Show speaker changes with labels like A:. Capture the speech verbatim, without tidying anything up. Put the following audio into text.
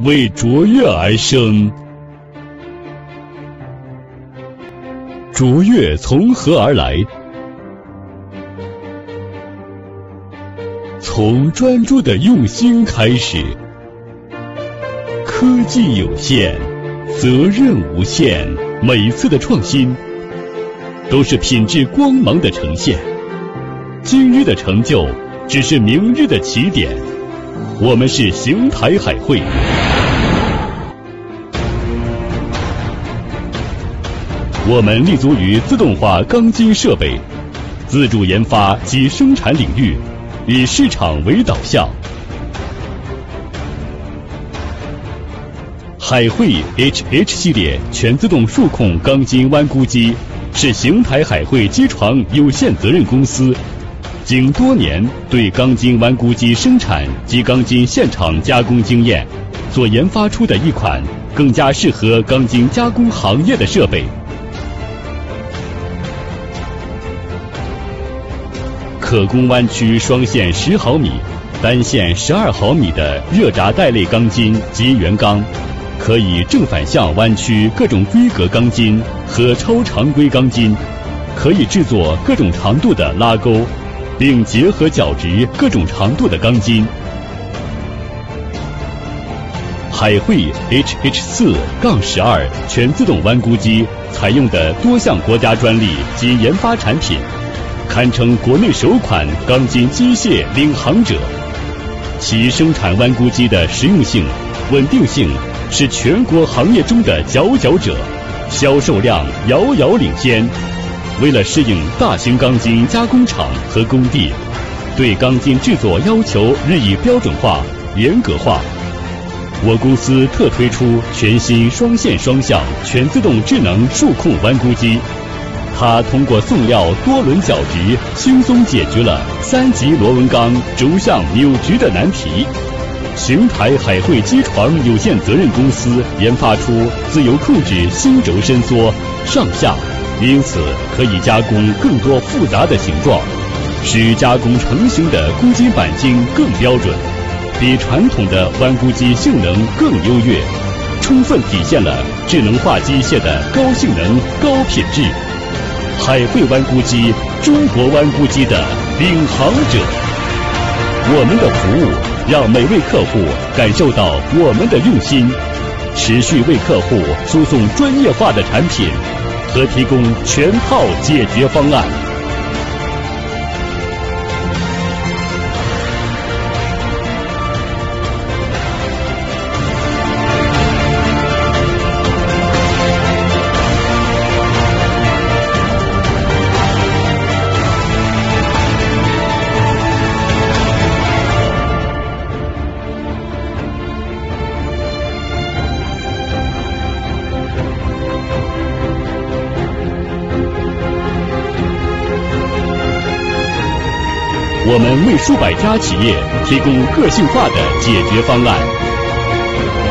A: 为卓越而生。卓越从何而来？从专注的用心开始。科技有限，责任无限，每次的创新都是品质光芒的呈现。今日的成就只是明日的起点。我们是邢台海汇。我们立足于自动化钢筋设备、自主研发及生产领域，以市场为导向。海汇 H H 系列全自动数控钢筋弯估机是邢台海汇机床有限责任公司经多年对钢筋弯估机生产及钢筋现场加工经验所研发出的一款更加适合钢筋加工行业的设备。可供弯曲双线十毫米、单线十二毫米的热轧带类钢筋及圆钢，可以正反向弯曲各种规格钢筋和超常规钢筋，可以制作各种长度的拉钩，并结合角质各种长度的钢筋。海汇 H H 四 十二 全自动弯估机采用的多项国家专利及研发产品，堪称国内首款钢筋机械领航者。其生产弯估机的实用性、稳定性是全国行业中的佼佼者，销售量遥遥领先。为了适应大型钢筋加工厂和工地对钢筋制作要求日益标准化、严格化，我公司特推出全新双线双向全自动智能数控弯估机。它通过送料多轮角质，轻松解决了三级螺纹钢轴向扭矩的难题。邢台海汇机床有限责任公司研发出自由控制心轴伸缩、上下，因此可以加工更多复杂的形状，使加工成型的估筋钣金更标准，比传统的弯估机性能更优越，充分体现了智能化机械的高性能、高品质。海汇弯估机，中国弯估机的领航者。我们的服务让每位客户感受到我们的用心，持续为客户输送专业化的产品和提供全套解决方案。我们为数百家企业提供个性化的解决方案。